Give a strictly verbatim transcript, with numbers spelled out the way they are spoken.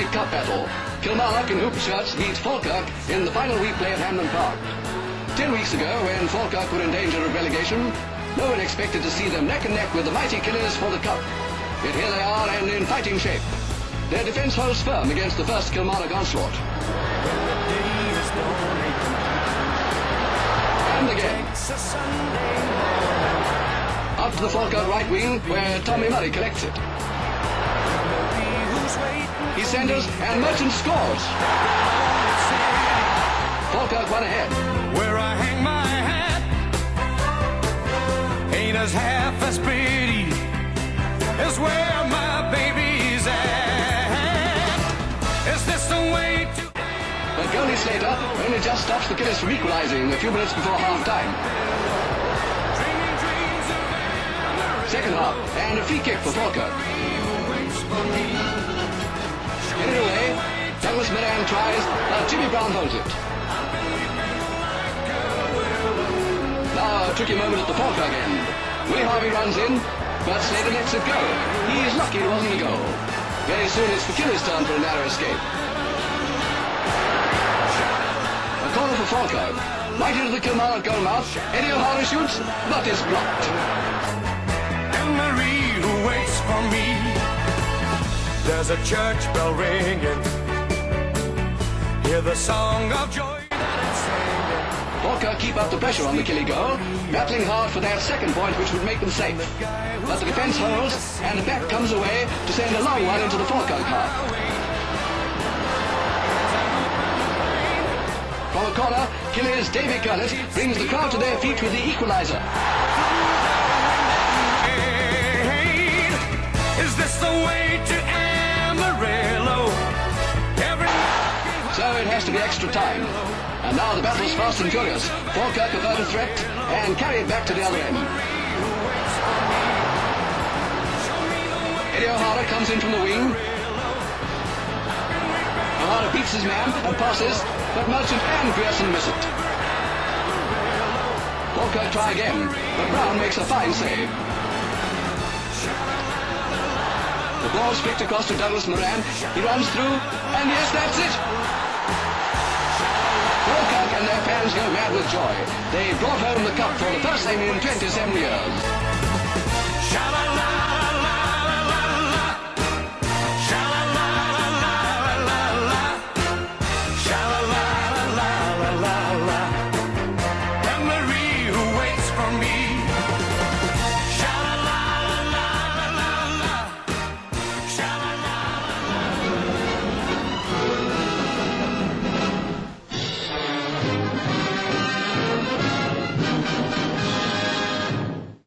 League Cup battle. Kilmarnock in hoop shirts beat Falkirk in the final replay at Hampden Park. Ten weeks ago, when Falkirk were in danger of relegation, no one expected to see them neck and neck with the mighty Killers for the Cup. Yet here they are and in fighting shape. Their defence holds firm against the first Kilmarnock onslaught. And again. Out to the Falkirk right wing, where Tommy Murray collects it. He centres and Merchant scores. Falkirk one ahead. Where I hang my hat ain't as half as pretty as where my baby's at. Is this the way to... But goalie Slater only just stops the Killers from equalising a few minutes before half-time. Second half, and a free kick for Falkirk. Get it away. Douglas Moran tries, but Jimmy Brown holds it. Now a tricky moment at the Falkirk end. Willie Harvey runs in, but Slater lets it go. He's lucky it wasn't a goal. Very soon it's the Killers' turn for a narrow escape. A corner for Falkirk. Right into the Kilmarnock goal mouth. Eddie O'Hara shoots, but is blocked. And Marie who waits for me. There's a church bell ringing. Hear the song of joy that it's singing. Falkirk keep up the pressure on the Killie goal, battling hard for that second point which would make them safe. But the defence holds, and the back comes away to send a long one into the Falkirk half. From a corner, Killie's Davy Gurlett brings the crowd to their feet with the equaliser. Is this the way to Amarillo? Every... So it has to be extra time. And now the battle's fast and furious. Falkirk avert a threat and carry it back to the other end. Eddie O'Hara comes in from the wing. O'Hara beats his man and passes, but Merchant and Grierson miss it. Falkirk try again, but Brown makes a fine save. The ball's flicked across to Douglas Moran. He runs through, and yes, that's it! Falkirk and their fans go mad with joy. They brought home the cup for the first time in twenty-seven years.